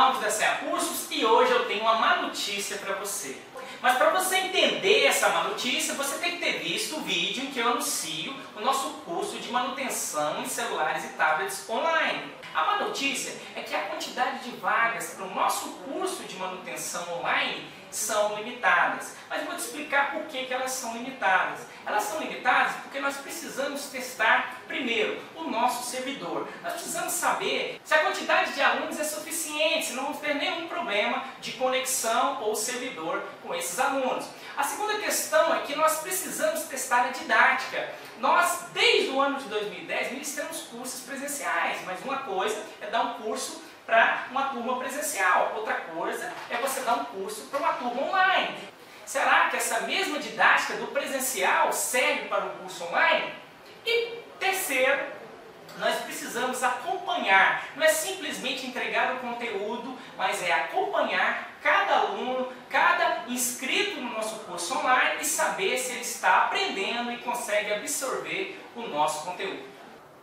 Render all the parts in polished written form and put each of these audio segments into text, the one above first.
alunos da CA Cursos e hoje eu tenho uma má notícia para você. Mas para você entender essa má notícia, você tem que ter visto o vídeo em que eu anuncio o nosso curso de manutenção em celulares e tablets online. A má notícia é que a quantidade de vagas para o nosso curso de manutenção online são limitadas. Mas eu vou te explicar por que elas são limitadas. Elas são limitadas porque nós precisamos testar primeiro o nosso servidor. Nós precisamos saber se a quantidade de alunos é suficiente, se não vamos ter nenhum problema de conexão ou servidor com esses alunos. A segunda questão é que nós precisamos testar a didática. Nós, desde o ano de 2010, ministramos cursos presenciais, mas uma coisa é dar um curso para uma turma presencial, outra coisa é você dar um curso para uma turma online. Será que essa mesma didática do presencial serve para o curso online? E terceiro, nós precisamos acompanhar, não é simplesmente entregar o conteúdo, mas é acompanhar cada aluno, cada inscrito no nosso curso online e saber se ele está aprendendo e consegue absorver o nosso conteúdo.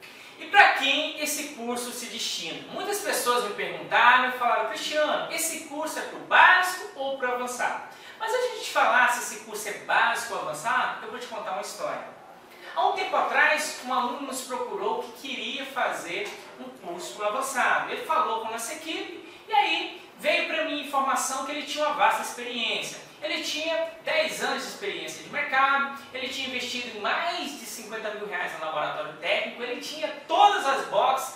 E para quem esse curso se destina? Muitas pessoas me perguntaram e falaram: Cristiano, esse curso é para o básico ou para o avançado? Mas antes de te falar se esse curso é básico ou avançado, eu vou te contar uma história. Há um tempo atrás, um aluno nos procurou que queria fazer um curso para o avançado. Ele falou com a nossa equipe e aí veio para mim a informação que ele tinha uma vasta experiência. Ele tinha 10 anos de experiência de mercado, ele tinha investido em mais de 50 mil reais no laboratório técnico, ele tinha todas as boxes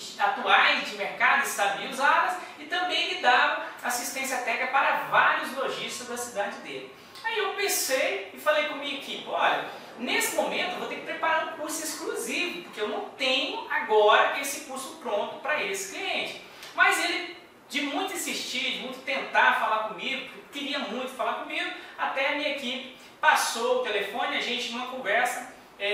atuais de mercado estavam usadas e também ele dava assistência técnica para vários lojistas da cidade dele. Aí eu pensei e falei com a minha equipe: olha, nesse momento eu vou ter que preparar um curso exclusivo, porque eu não tenho agora esse curso pronto para esse cliente. Mas ele, de muito insistir, de muito tentar falar comigo, queria muito falar comigo, até a minha equipe passou o telefone, a gente numa conversa,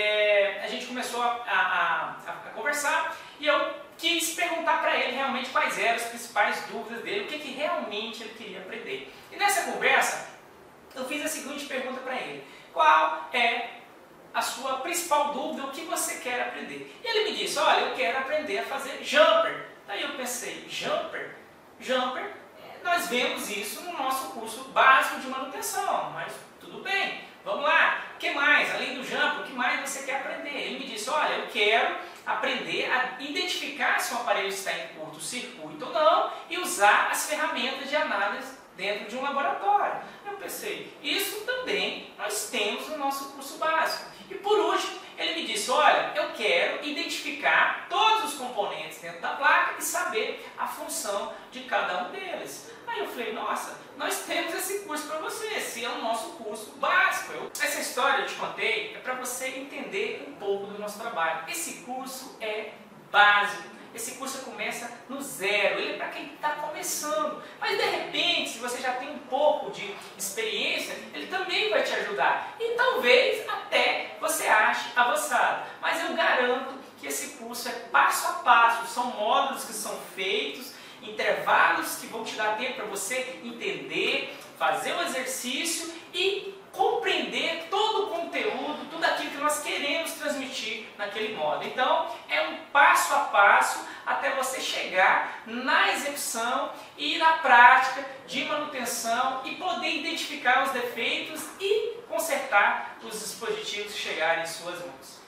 a gente começou a conversar e eu quis perguntar para ele realmente quais eram as principais dúvidas dele, o que realmente ele queria aprender. E nessa conversa eu fiz a seguinte pergunta para ele: qual é a sua principal dúvida, o que você quer aprender? E ele me disse: olha, eu quero aprender a fazer jumper. Daí eu pensei: jumper? Jumper, nós vemos isso no nosso curso básico de manutenção, mas tudo bem, vamos lá. O que mais? Além do jumper, o que mais você quer aprender? Ele me disse: olha, eu quero aprender a identificar se o aparelho está em curto-circuito ou não e usar as ferramentas de análise dentro de um laboratório. Eu pensei, isso também nós temos no nosso curso básico. E por último, ele me disse: olha, eu quero identificar todos os componentes dentro da placa e saber a função de cada um deles. Aí eu falei: nossa, nós temos esse curso para você, esse é o nosso curso básico. Essa história eu te contei é para você entender um pouco do nosso trabalho. Esse curso é básico. Esse curso começa no zero, ele é para quem está começando. Mas de repente, se você já tem um pouco de experiência, ele também vai te ajudar. E talvez até você ache avançado. Mas eu garanto que esse curso é passo a passo, são módulos que são feitos, intervalos que vão te dar tempo para você entender, fazer o exercício e compreender todo o conteúdo, tudo aquilo que nós queremos transmitir naquele modo. Então, é um passo a passo até você chegar na execução e na prática de manutenção e poder identificar os defeitos e consertar os dispositivos que chegarem em suas mãos.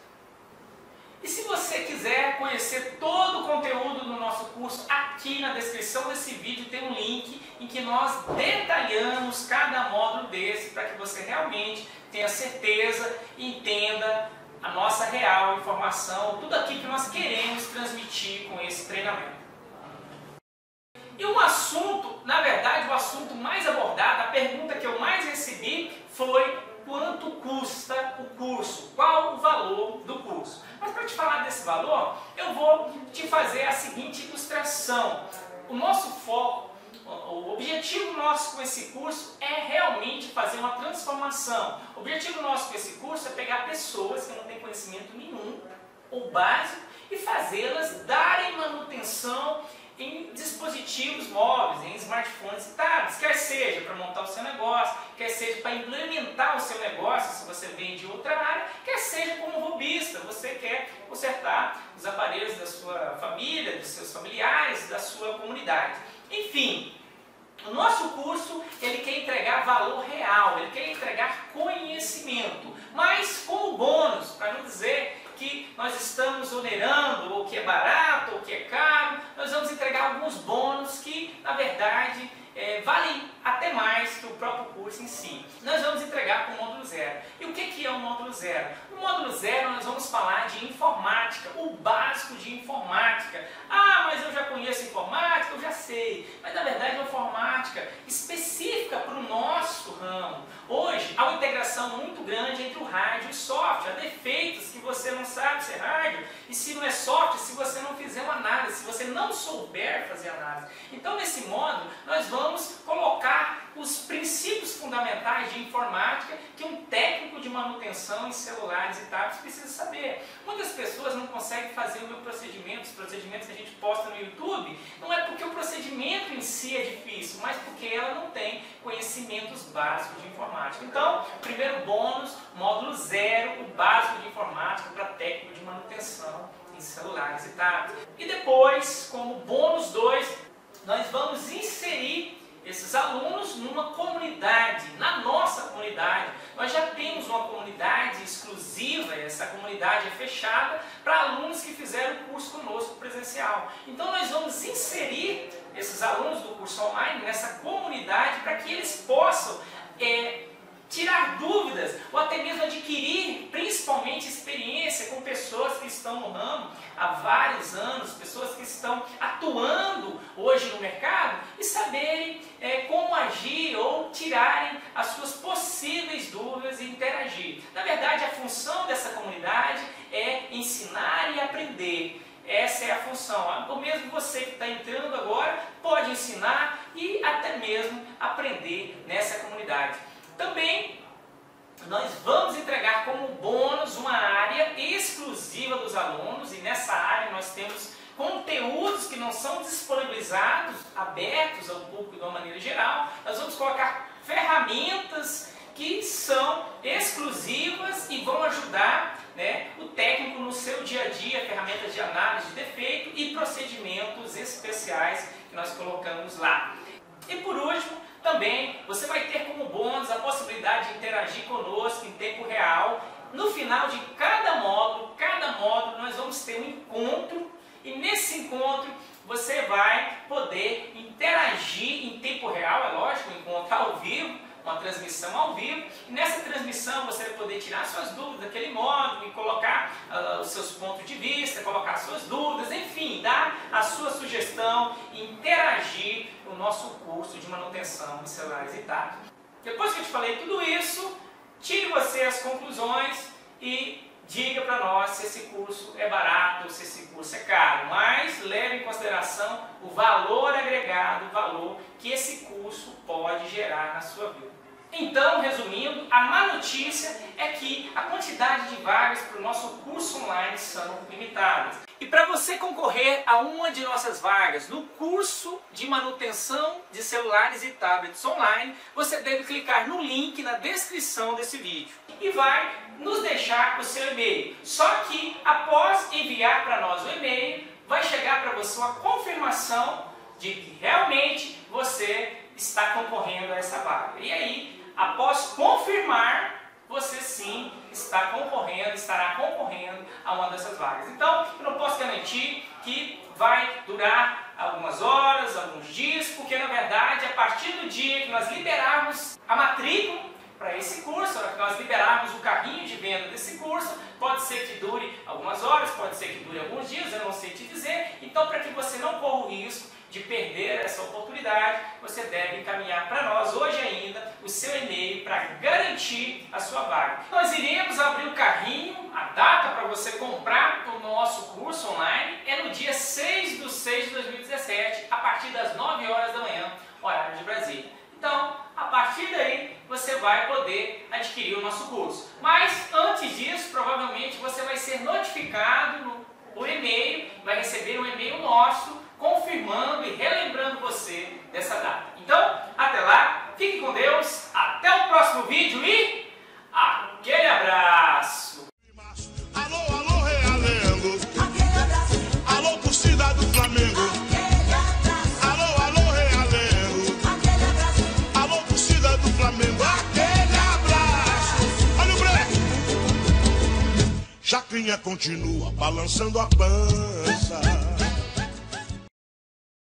E se você quiser conhecer todo o conteúdo do nosso curso, aqui na descrição desse vídeo tem um link em que nós detalhamos cada módulo desse para que você realmente tenha certeza e entenda a nossa real informação, tudo aquilo que nós queremos transmitir com esse treinamento. E um assunto, na verdade o assunto mais abordado, a pergunta que eu mais recebi foi: quanto custa o curso? Qual o valor do curso? Mas para te falar desse valor, eu vou te fazer a seguinte ilustração. O nosso foco, o objetivo nosso com esse curso é realmente fazer uma transformação. O objetivo nosso com esse curso é pegar pessoas que não têm conhecimento nenhum, ou básico, e fazê-las darem manutenção em dispositivos móveis, em smartphones e tablets, quer seja para montar o seu negócio, quer seja para implementar o seu negócio, se você vende outra área, quer seja como robista, você quer consertar os aparelhos da sua família, dos seus familiares, da sua comunidade. Enfim, o nosso curso, ele quer entregar valor real, ele quer entregar conhecimento, mas como bônus, para não dizer que nós estamos onerando, ou que é barato, ou que é caro, nós vamos entregar alguns bônus que, na verdade, valem até mais que o próprio curso em si. Nós vamos entregar com o módulo 0. E o que é o módulo 0? No módulo 0 nós vamos falar de informática, o básico de informática. Ah, mas eu já conheço informática, eu já sei. Mas na verdade é uma informática específica para o nosso ramo. Hoje há uma integração muito grande entre o hardware e o software. Há defeitos que você não sabe se é hardware e se não é software, se você não fizer uma análise, se você não souber fazer análise. Então nesse módulo nós vamos colocar os princípios fundamentais de informática que um técnico de manutenção em celulares e tablets precisa saber. Muitas pessoas não conseguem fazer o meu procedimento, os procedimentos que a gente posta no YouTube, não é porque o procedimento em si é difícil, mas porque ela não tem conhecimentos básicos de informática. Então, primeiro bônus, módulo 0, o básico de informática para técnico de manutenção em celulares e tablets. E depois, como bônus 2, nós vamos inserir esses alunos numa comunidade, na nossa comunidade. Nós já temos uma comunidade exclusiva, essa comunidade é fechada para alunos que fizeram o curso conosco presencial. Então nós vamos inserir esses alunos do curso online nessa comunidade para que eles possam tirar dúvidas ou até mesmo adquirir principalmente experiência com pessoas que estão no ramo há vários anos, pessoas que estão atuando hoje no mercado e saberem como agir ou tirarem as suas possíveis dúvidas e interagir. Na verdade, a função dessa comunidade é ensinar e aprender. Essa é a função. Ou mesmo você que está entrando agora pode ensinar e até mesmo aprender nessa comunidade. Também nós vamos entregar como bônus uma área exclusiva dos alunos e nessa área nós temos conteúdos que não são disponibilizados, abertos ao público de uma maneira geral. Nós vamos colocar ferramentas que são exclusivas e vão ajudar o técnico no seu dia a dia, ferramentas de análise de defeito e procedimentos especiais que nós colocamos lá. E por último, também você vai ter como bônus a possibilidade de interagir conosco em tempo real. No final de cada módulo nós vamos ter um encontro e nesse encontro você vai poder interagir em tempo real, é lógico, um encontro ao vivo, uma transmissão ao vivo. E nessa transmissão você vai poder tirar suas dúvidas daquele módulo e colocar os seus pontos de vista, colocar suas dúvidas, enfim, dar a sua sugestão e interagir no nosso curso de manutenção de celulares e tablets. Depois que eu te falei tudo isso, tire você as conclusões e diga para nós se esse curso é barato ou se esse curso é caro, mas leve em consideração o valor agregado, o valor que esse curso pode gerar na sua vida. Então, resumindo, a má notícia é que a quantidade de vagas para o nosso curso online são limitadas. E para você concorrer a uma de nossas vagas no curso de manutenção de celulares e tablets online, você deve clicar no link na descrição desse vídeo e vai nos deixar o seu e-mail. Só que após enviar para nós o e-mail, vai chegar para você uma confirmação de que realmente você está concorrendo a essa vaga. E aí, após confirmar, você sim estará concorrendo a uma dessas vagas. Então, eu não posso garantir que vai durar algumas horas, alguns dias, porque na verdade, a partir do dia que nós liberarmos a matrícula para esse curso, que nós liberarmos o carrinho de venda desse curso, pode ser que dure algumas horas, pode ser que dure alguns dias, eu não sei te dizer. Então, para que você não corra o risco de perder essa oportunidade, você deve encaminhar para nós hoje ainda o seu e-mail para garantir a sua vaga. Nós iremos abrir o carrinho, a data para você comprar o nosso curso online é no dia 6/6/2017, a partir das 9 horas da manhã, horário de Brasília. Então, a partir daí, você vai poder adquirir o nosso curso. Mas, antes disso, provavelmente você vai ser notificado por e-mail, vai receber um e-mail nosso, confirmando e relembrando você dessa data. Então, até lá, fique com Deus, até o próximo vídeo e aquele abraço! Alô, alô, Realengo! Alô, torcida do Flamengo! Alô, alô, Realengo! novinha continua balançando a pança.